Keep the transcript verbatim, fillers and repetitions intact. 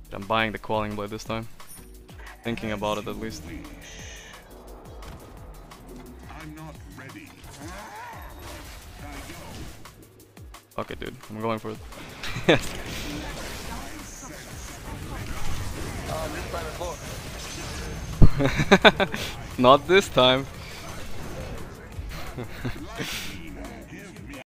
I'm buying the Quelling Blade this time. Thinking about it at least. I'm not ready. Okay, dude, I'm going for it. Yes. Not this time.